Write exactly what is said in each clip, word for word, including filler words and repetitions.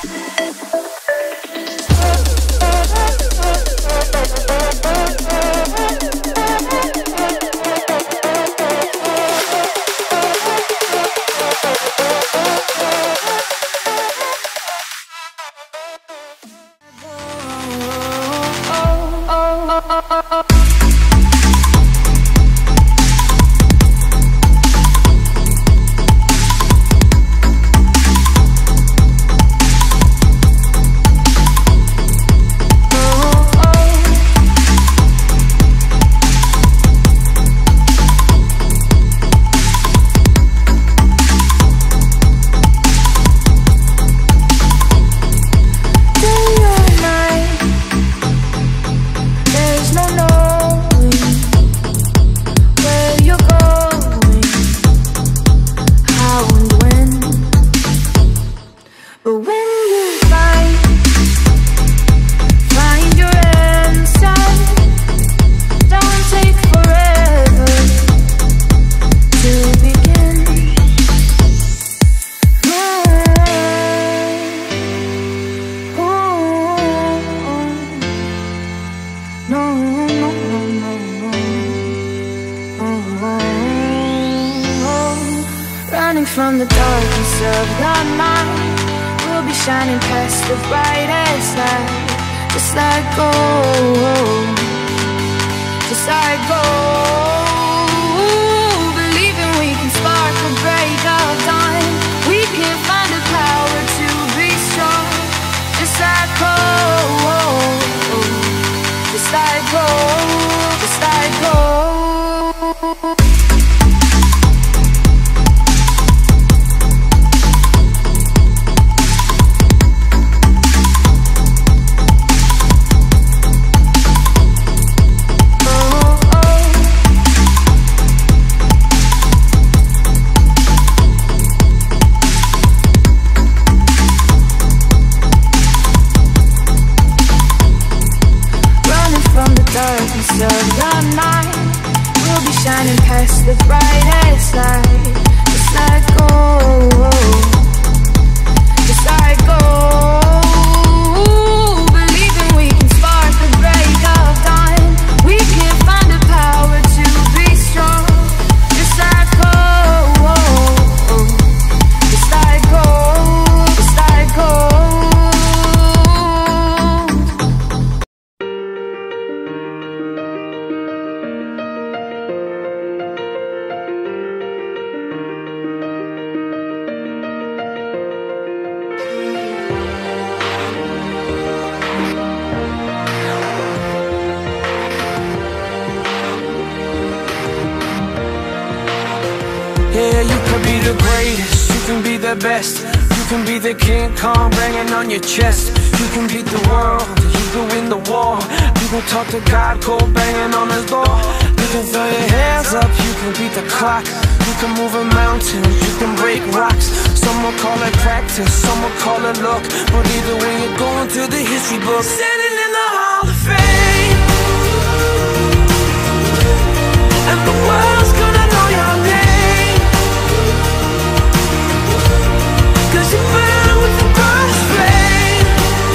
From the darkness of the night, we'll be shining past the brightest light. Just let go, just let go. Believing we can spark a break of dawn. We can find the power to be strong. Just let go, just let go, just let go. Darkness of the night, we'll be shining past the brightest light. Just let go, just let go. Believing we can spark the break of dawn. We can find the power to be strong. Just let go, just let go, just let go. Yeah, you can be the greatest, you can be the best. You can be the King Kong banging on your chest. You can beat the world, you can win the war. You can talk to God, cold banging on his door. You can throw your hands up, you can beat the clock. You can move a mountain, you can break rocks. Some will call it practice, some will call it luck. But either way, you're going through the history book, standing in the Hall of Fame. And the world's gonna know your name. You burn with the burst flame,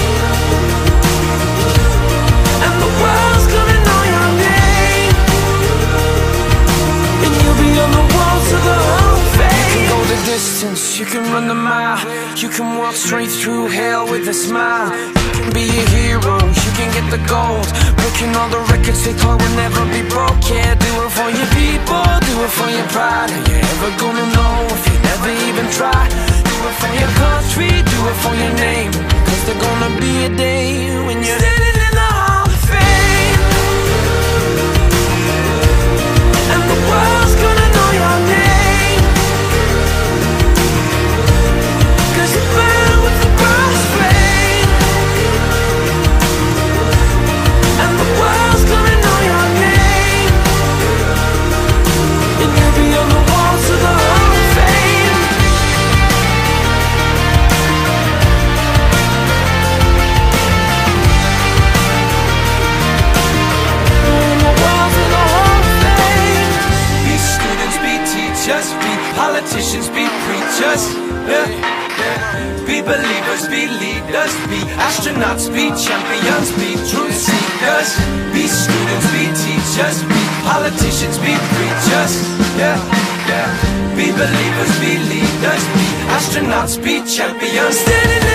and the world's gonna know your name. And you'll be on the walls of the Hall of Fame. You can go the distance, you can run the mile. You can walk straight through hell with a smile. You can be a hero, you can get the gold. Breaking all the records they thought would never be broke. Yeah, do it for your people, do it for your pride. Are you ever gonna know if you never even try? Do it for your country, do it for your name. Cause there's gonna be a day when you're standing in the Hall of Fame. And the world's gonna know your name. Cause you burn with the burst flame. And the world's gonna know your name. And you'll be on the walls of the Hall of Fame. On the walls of the Hall of Fame. Be students, be teachers, be politicians, be preachers. Yeah. Be believers, be leaders, be astronauts, be champions, be truth seekers. Be students, be teachers, be politicians, be preachers. Yeah, yeah. Be believers, be leaders, be astronauts, be champions. Standing